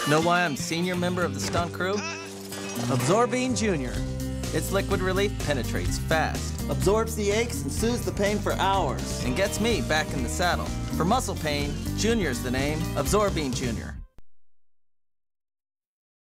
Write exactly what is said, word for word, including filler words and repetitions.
Know why I'm senior member of the stunt crew? Absorbine Jr Its liquid relief penetrates fast, absorbs the aches and soothes the pain for hours, and gets me back in the saddle. For muscle pain, Junior's the name, Absorbine Jr